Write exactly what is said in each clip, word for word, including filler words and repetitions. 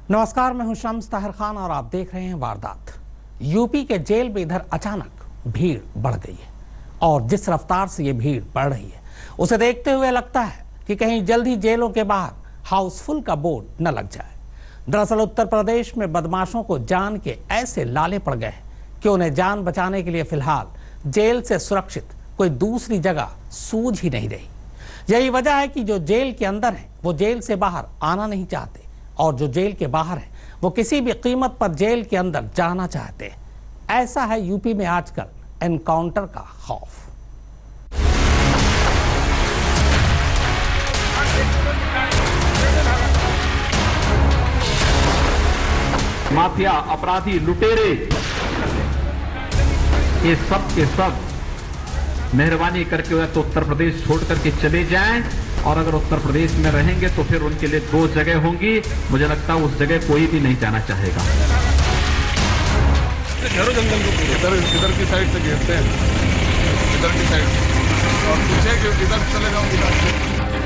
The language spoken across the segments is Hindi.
नमस्कार, मैं हूं शम्स ताहिर खान और आप देख रहे हैं वारदात। यूपी के जेल में इधर अचानक भीड़ बढ़ गई है और जिस रफ्तार से ये भीड़ बढ़ रही है उसे देखते हुए लगता है कि कहीं जल्द ही जेलों के बाहर हाउसफुल का बोर्ड न लग जाए। दरअसल उत्तर प्रदेश में बदमाशों को जान के ऐसे लाले पड़ गए हैं कि उन्हें जान बचाने के लिए फिलहाल जेल से सुरक्षित कोई दूसरी जगह सूझ ही नहीं रही। यही वजह है कि जो जेल के अंदर है वो जेल से बाहर आना नहीं चाहते और जो जेल के बाहर है वो किसी भी कीमत पर जेल के अंदर जाना चाहते हैं। ऐसा है यूपी में आजकल एनकाउंटर का खौफ। माफिया, अपराधी, लुटेरे, ये सब के सब मेहरबानी करके तो उत्तर प्रदेश छोड़ करके चले जाएं, और अगर उत्तर प्रदेश में रहेंगे तो फिर उनके लिए दो जगह होंगी। मुझे लगता है उस जगह कोई भी नहीं जाना चाहेगा। घेरो जंगल को, इधर इधर की साइड से घेरते हैं, इधर की साइड से, और पूछे कि इधर चले जाओ इधर।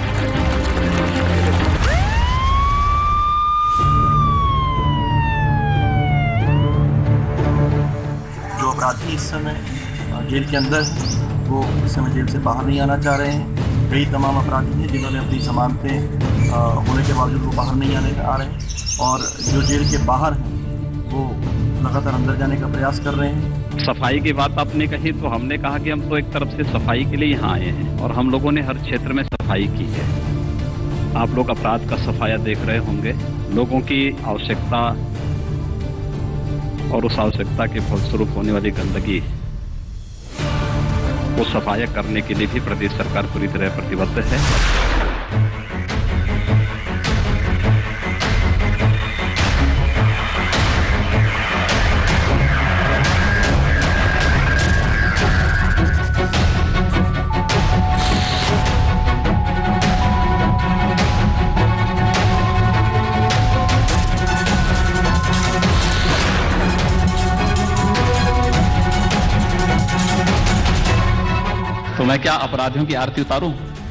जो अपराधी इस समय जेल के अंदर वो इस समय जेल से बाहर नहीं आना चाह रहे हैं। कई तमाम अपराधी हैं जिन्होंने अपनी जमानतें होने के बावजूद वो बाहर नहीं आने आ रहे हैं, और जो जेल के बाहर हैं वो लगातार अंदर जाने का प्रयास कर रहे हैं। सफाई की बात आपने कही तो हमने कहा कि हम तो एक तरफ से सफाई के लिए यहाँ आए हैं और हम लोगों ने हर क्षेत्र में सफाई की है। आप लोग अपराध का सफाया देख रहे होंगे। लोगों की आवश्यकता और उस आवश्यकता के फलस्वरूप होने वाली गंदगी को सफाया करने के लिए भी प्रदेश सरकार पूरी तरह प्रतिबद्ध है। तो मैं क्या अपराधियों की आरती उतारूं?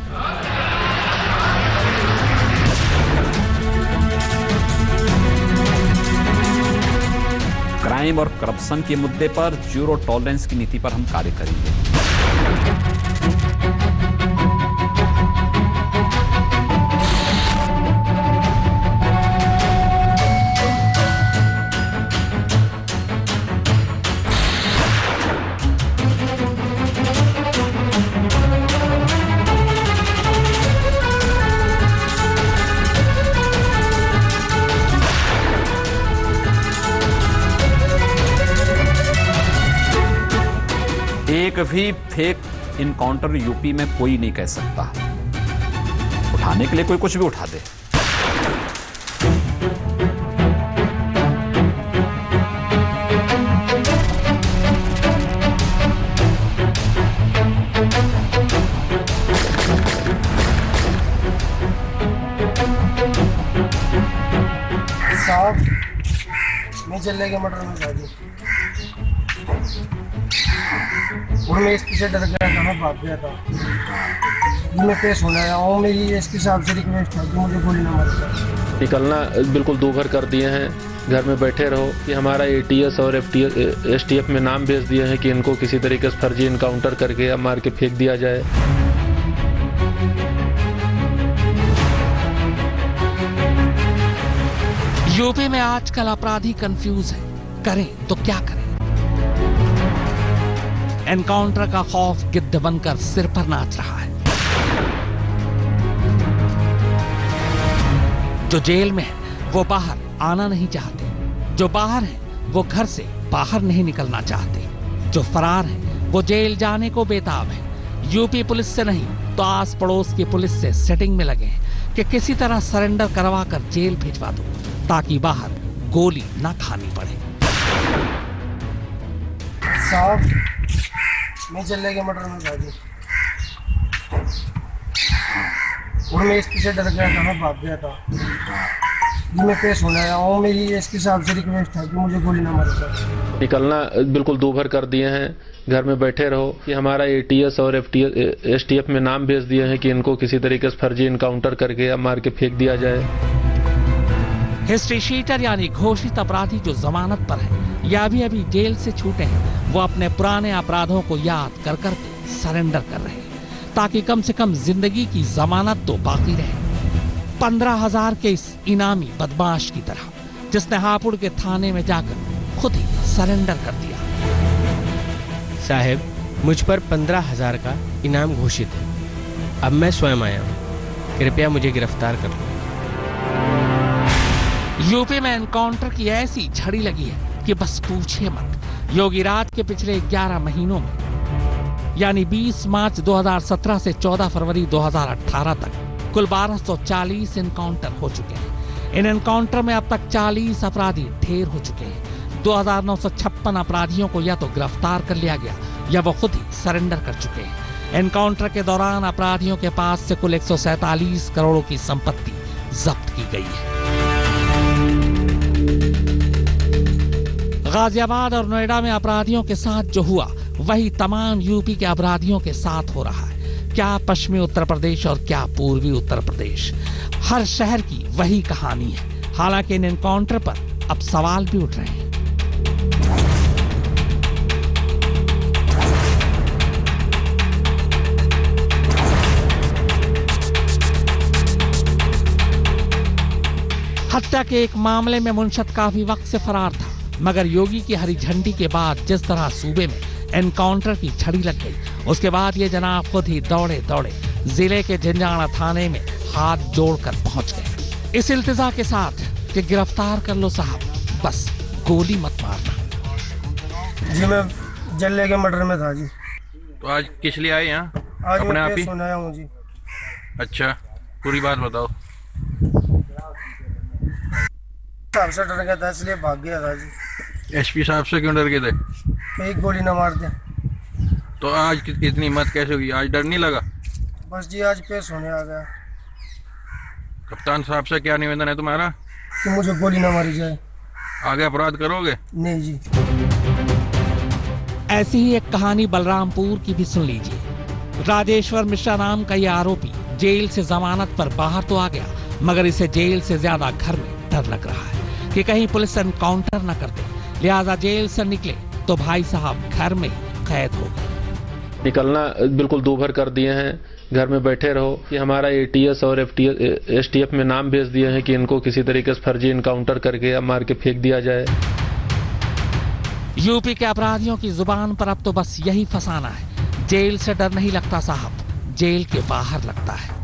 क्राइम और करप्शन के मुद्दे पर जीरो टॉलरेंस की नीति पर हम कार्य करेंगे। एक भी फेक इनकाउंटर यूपी में कोई नहीं कह सकता। उठाने के लिए कोई कुछ भी उठा दे। साहब मैं चल के मटर में खा दी और मैं एसपी से डर गया था, मैं भाग गया था। मैं पेश होना आया हूँ। मेरी एसपी साहब से रिक्वेस्ट है कि मुझे गोली ना मारे। निकलना बिल्कुल दूभर कर दिए हैं। घर में बैठे रहो कि हमारा एटीएस और एसटीएफ में नाम भेज दिए हैं कि इनको किसी तरीके से फर्जी इनकाउंटर करके या मार के फेंक दिया जाए। यूपी में आजकल अपराधी कंफ्यूज है, करें तो क्या करें। एनकाउंटर का खौफ गिद्ध बनकर सिर पर नाच रहा है। जो जेल में है वो बाहर आना नहीं चाहते, जो बाहर है वो घर से बाहर नहीं निकलना चाहते, जो फरार है वो जेल जाने को बेताब है। यूपी पुलिस से नहीं तो आस पड़ोस की पुलिस से सेटिंग में लगे हैं कि किसी तरह सरेंडर करवा कर जेल भिजवा दो ताकि बाहर गोली ना खानी पड़े। साहब मैं चल के मटर में खा दी और मैं एसपी से डर गया था, मैं भाग गया था। मैं पेश होना आया हूँ। मेरी एसपी साहब से रिक्वेस्ट है कि मुझे गोली ना मारे। निकलना बिल्कुल दूभर कर दिए हैं। घर में बैठे रहो कि हमारा एटीएस और एसटीएफ में नाम भेज दिए हैं कि इनको किसी तरीके से फर्जी इनकाउंटर करके या मार के फेंक दिया जाए। हिस्ट्री शीटर यानी घोषित अपराधी जो जमानत पर है या अभी अभी जेल से छूटे हैं, वो अपने पुराने अपराधों को याद कर कर सरेंडर कर रहे हैं ताकि कम से कम जिंदगी की जमानत तो बाकी रहे। पंद्रह हजार के इस इनामी बदमाश की तरह जिसने हापुड़ के थाने में जाकर खुद ही सरेंडर कर दिया। साहब, मुझ पर पंद्रह हजार का इनाम घोषित है। अब मैं स्वयं आया हूँ, कृपया मुझे गिरफ्तार कर लो। यूपी में एनकाउंटर की ऐसी झड़ी लगी है कि बस पूछिए मत। योगी राज के पिछले ग्यारह महीनों में यानी बीस मार्च दो हज़ार सत्रह से चौदह फरवरी दो हज़ार अठारह तक कुल बारह सौ चालीस एनकाउंटर हो चुके हैं। इन एनकाउंटर में अब तक चालीस अपराधी ढेर हो चुके हैं। दो हज़ार नौ सौ छप्पन अपराधियों को या तो गिरफ्तार कर लिया गया या वो खुद ही सरेंडर कर चुके हैं। एनकाउंटर के दौरान अपराधियों के पास से कुल एक सौ सैतालीस करोड़ की संपत्ति जब्त की गई है। गाजियाबाद और नोएडा में अपराधियों के साथ जो हुआ वही तमाम यूपी के अपराधियों के साथ हो रहा है। क्या पश्चिमी उत्तर प्रदेश और क्या पूर्वी उत्तर प्रदेश, हर शहर की वही कहानी है। हालांकि इन एनकाउंटर पर अब सवाल भी उठ रहे हैं। हत्या के एक मामले में मुंशद काफी वक्त से फरार था, मगर योगी की हरी झंडी के बाद जिस तरह सूबे में एनकाउंटर की छड़ी लग गई, उसके बाद ये जनाब खुद ही दौड़े दौड़े जिले के झंझाना थाने में हाथ जोड़कर पहुंच गए इस इल्तिजा के साथ कि गिरफ्तार कर लो साहब, बस गोली मत मारना। जी मैं जल्ले के मर्डर में था जी। तो आज किस लिए आए यहाँ? आज अपने मैं आप ही सुनाया हूँ जी। अच्छा, पूरी बात बताओ। साहब से डर गया था इसलिए भाग गया था जी। एसपी साहब से क्यों डर गए थे? एक गोली न मार दे। तो आज इतनी हिम्मत कैसे हुई? आज डर नहीं लगा? बस जी आज पेश होने आ गया। कप्तान साहब से क्या निवेदन है तुम्हारा? कि मुझे गोली न मारी जाए। आगे अपराध करोगे? नहीं जी। ऐसी ही एक कहानी बलरामपुर की भी सुन लीजिए। राजेश्वर मिश्रा नाम का यह आरोपी जेल से जमानत पर बाहर तो आ गया, मगर इसे जेल से ज्यादा घर में डर लग रहा है कि कहीं पुलिस एनकाउंटर न कर दे, लिहाजा जेल से निकले तो भाई साहब घर में ही कैद हो गए। निकलना बिल्कुल दूभर कर दिए हैं, घर में बैठे रहो। कि हमारा एटीएस और एसटीएफ में नाम भेज दिए हैं कि इनको किसी तरीके से फर्जी इनकाउंटर करके या मार के फेंक दिया जाए। यूपी के अपराधियों की जुबान पर अब तो बस यही फसाना है, जेल से डर नहीं लगता साहब, जेल के बाहर लगता है।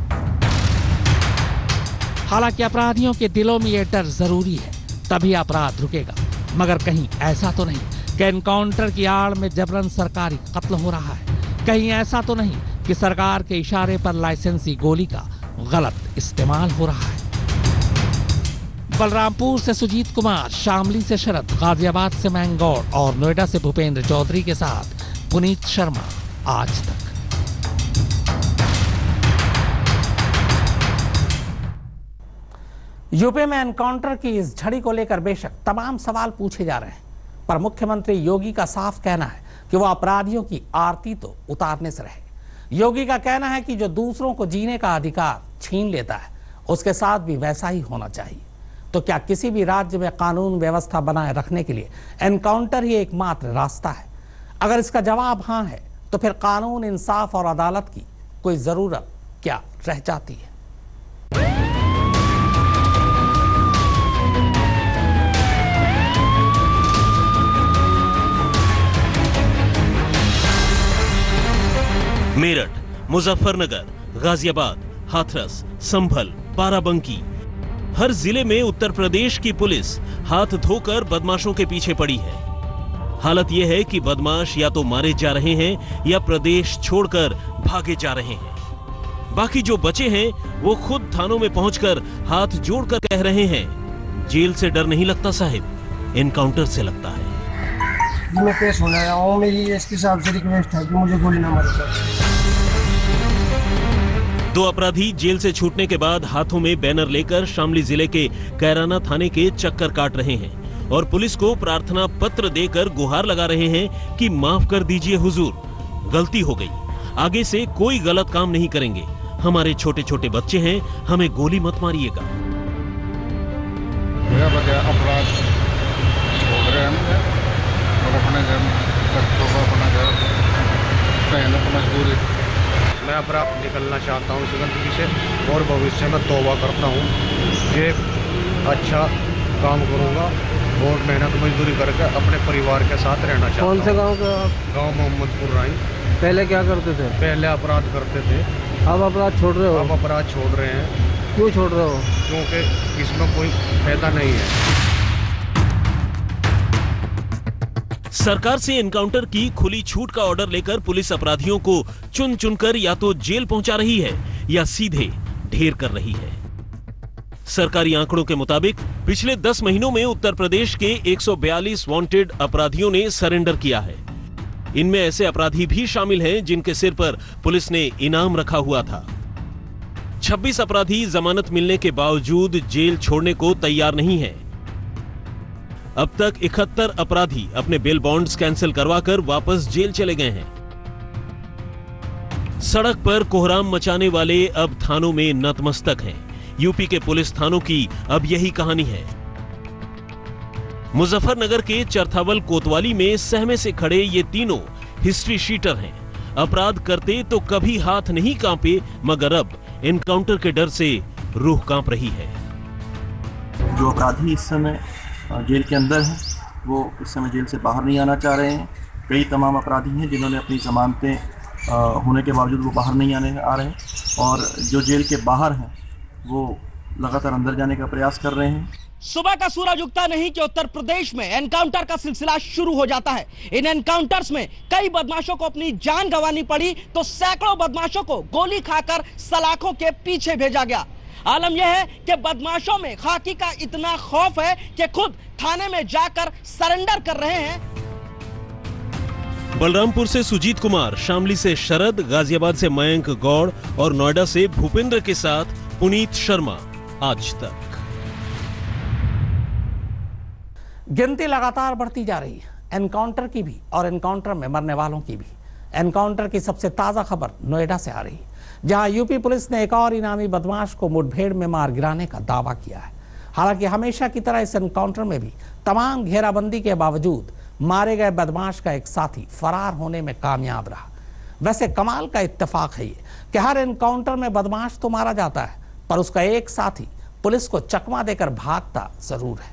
हालांकि अपराधियों के दिलों में यह डर जरूरी है, तभी अपराध रुकेगा, मगर कहीं ऐसा तो नहीं कि एनकाउंटर की आड़ में जबरन सरकारी कत्ल हो रहा है। कहीं ऐसा तो नहीं कि सरकार के इशारे पर लाइसेंसी गोली का गलत इस्तेमाल हो रहा है। बलरामपुर से सुजीत कुमार, शामली से शरद, गाजियाबाद से मैंगौर और नोएडा से भूपेंद्र चौधरी के साथ पुनीत शर्मा, आज तक। यूपी में एनकाउंटर की इस झड़ी को लेकर बेशक तमाम सवाल पूछे जा रहे हैं, पर मुख्यमंत्री योगी का साफ कहना है कि वो अपराधियों की आरती तो उतारने से रहे। योगी का कहना है कि जो दूसरों को जीने का अधिकार छीन लेता है उसके साथ भी वैसा ही होना चाहिए। तो क्या किसी भी राज्य में कानून व्यवस्था बनाए रखने के लिए एनकाउंटर ही एकमात्र रास्ता है? अगर इसका जवाब हाँ है तो फिर कानून, इंसाफ और अदालत की कोई जरूरत क्या रह जाती है? मेरठ, मुजफ्फरनगर, गाजियाबाद, हाथरस, संभल, बाराबंकी, हर जिले में उत्तर प्रदेश की पुलिस हाथ धोकर बदमाशों के पीछे पड़ी है। हालत यह है कि बदमाश या तो मारे जा रहे हैं या प्रदेश छोड़कर भागे जा रहे हैं। बाकी जो बचे हैं वो खुद थानों में पहुंचकर हाथ जोड़कर कह रहे हैं, जेल से डर नहीं लगता साहिब, एनकाउंटर से लगता है। मैं पेश होने आया हूँ, मेरी एसपी साहब से रिक्वेस्ट है कि मुझे गोली ना मारी जाए। दो अपराधी जेल से छूटने के बाद हाथों में बैनर लेकर शामली जिले के कैराना थाने के चक्कर काट रहे हैं और पुलिस को प्रार्थना पत्र देकर गुहार लगा रहे हैं कि माफ कर दीजिए हुजूर, गलती हो गई, आगे से कोई गलत काम नहीं करेंगे, हमारे छोटे छोटे बच्चे हैं, हमें गोली मत मारिएगा। भैया बगैर अपराध हो रहे हैं और अपने घर बच्चों को अपना घर पहले तो मजबूरी। मैं अपराध निकलना चाहता हूँ इस गंदगी से और भविष्य में तौबा करता हूँ कि अच्छा काम करूँगा और मेहनत मजदूरी करके अपने परिवार के साथ रहना चाहता हूँ। कौन से गांव का? गांव मोहम्मदपुर राई। पहले क्या करते थे? पहले अपराध करते थे। अब अपराध छोड़ रहे हो? अब अपराध छोड़ रहे हैं। क्यों छोड़ रहे हो? क्योंकि इसमें कोई फायदा नहीं है। सरकार से एनकाउंटर की खुली छूट का ऑर्डर लेकर पुलिस अपराधियों को चुन चुनकर या तो जेल पहुंचा रही है या सीधे ढेर कर रही है। सरकारी आंकड़ों के मुताबिक पिछले दस महीनों में उत्तर प्रदेश के एक सौ बयालीस वांटेड अपराधियों ने सरेंडर किया है। इनमें ऐसे अपराधी भी शामिल हैं जिनके सिर पर पुलिस ने इनाम रखा हुआ था। छब्बीस अपराधी जमानत मिलने के बावजूद जेल छोड़ने को तैयार नहीं हैं। अब तक इकहत्तर अपराधी अपने बेल बॉन्ड्स कैंसिल करवाकर वापस जेल चले गए हैं। सड़क पर कोहराम मचाने वाले अब थानों में नतमस्तक हैं। यूपी के पुलिस थानों की अब यही कहानी है। मुजफ्फरनगर के चरथावल कोतवाली में सहमे से खड़े ये तीनों हिस्ट्री शीटर हैं। अपराध करते तो कभी हाथ नहीं कांपे, मगर अब एनकाउंटर के डर से रूह कांप रही है। जो अपराधी इस समय जेल के अंदर हैं, वो इस समय जेल से बाहर नहीं आना चाह रहे हैं। कई तमाम अपराधी हैं जिन्होंने अपनी जमानतें होने के बावजूद वो बाहर नहीं आने आ रहे हैं, और जो जेल के बाहर हैं वो लगातार अंदर जाने का प्रयास कर रहे हैं। सुबह का सूरज उगता नहीं कि उत्तर प्रदेश में एनकाउंटर का सिलसिला शुरू हो जाता है। इन एनकाउंटर्स में कई बदमाशों को अपनी जान गंवानी पड़ी तो सैकड़ों बदमाशों को गोली खाकर सलाखों के पीछे भेजा गया। आलम यह है कि बदमाशों में खाकी का इतना खौफ है कि खुद थाने में जाकर सरेंडर कर रहे हैं। बलरामपुर से सुजीत कुमार, शामली से शरद, गाजियाबाद से मयंक गौड़ और नोएडा से भूपेंद्र के साथ पुनीत शर्मा। आज तक गिनती लगातार बढ़ती जा रही है, एनकाउंटर की भी और एनकाउंटर में मरने वालों की भी। एनकाउंटर की सबसे ताजा खबर नोएडा से आ रही है, जहां यूपी पुलिस ने एक और इनामी बदमाश को मुठभेड़ में मार गिराने का दावा किया है। हालांकि हमेशा की तरह इस एनकाउंटर में भी तमाम घेराबंदी के बावजूद मारे गए बदमाश का एक साथी फरार होने में कामयाब रहा। वैसे कमाल का इत्तेफाक है ये कि हर एनकाउंटर में बदमाश तो मारा जाता है, पर उसका एक साथी पुलिस को चकमा देकर भागता जरूर है।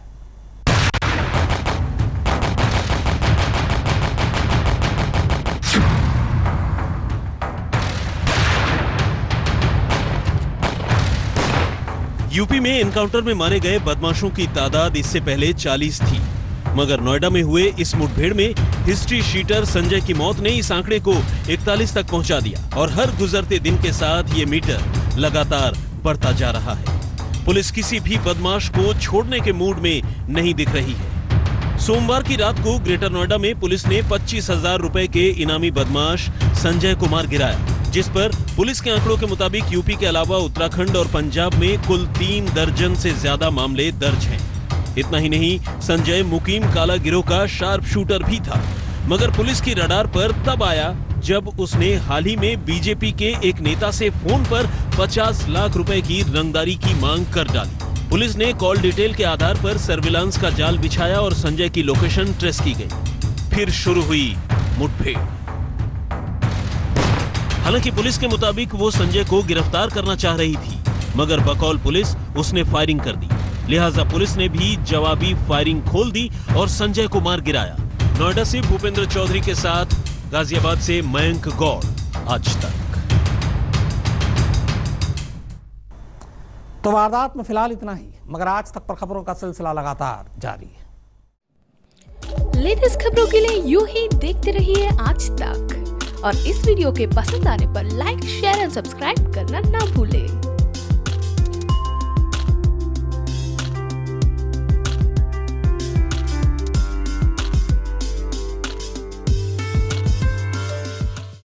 यूपी में एनकाउंटर में मारे गए बदमाशों की तादाद इससे पहले चालीस थी, मगर नोएडा में हुए इस मुठभेड़ में हिस्ट्री शीटर संजय की मौत ने इस आंकड़े को इकतालीस तक पहुंचा दिया और हर गुजरते दिन के साथ ये मीटर लगातार बढ़ता जा रहा है। पुलिस किसी भी बदमाश को छोड़ने के मूड में नहीं दिख रही है। सोमवार की रात को ग्रेटर नोएडा में पुलिस ने पच्चीस हजार रुपए के इनामी बदमाश संजय कुमार गिराया, जिस पर पुलिस के आंकड़ों के मुताबिक यूपी के अलावा उत्तराखंड और पंजाब में कुल तीन दर्जन से ज्यादा मामले दर्ज हैं। इतना ही नहीं, संजय मुकीम काला गिरोह का शार्प शूटर भी था, मगर पुलिस की रडार पर तब आया जब उसने हाल ही में बीजेपी के एक नेता से फोन पर पचास लाख रुपए की रंगदारी की मांग कर डाली। पुलिस ने कॉल डिटेल के आधार पर सर्विलांस का जाल बिछाया और संजय की लोकेशन ट्रेस की गई। फिर शुरू हुई मुठभेड़। हालांकि पुलिस के मुताबिक वो संजय को गिरफ्तार करना चाह रही थी, मगर बकौल पुलिस उसने फायरिंग कर दी। लिहाजा पुलिस ने भी जवाबी फायरिंग खोल दी और संजय को मार गिराया। नोएडा से भूपेंद्र चौधरी के साथ गाजियाबाद से मयंक गौड़, आज तक। तो वारदात में फिलहाल इतना ही, मगर आज तक पर खबरों का सिलसिला लगातार जारी है। लेटेस्ट खबरों के लिए यूं ही देखते रहिए आज तक, और इस वीडियो के पसंद आने पर लाइक, शेयर एंड सब्सक्राइब करना ना भूलें।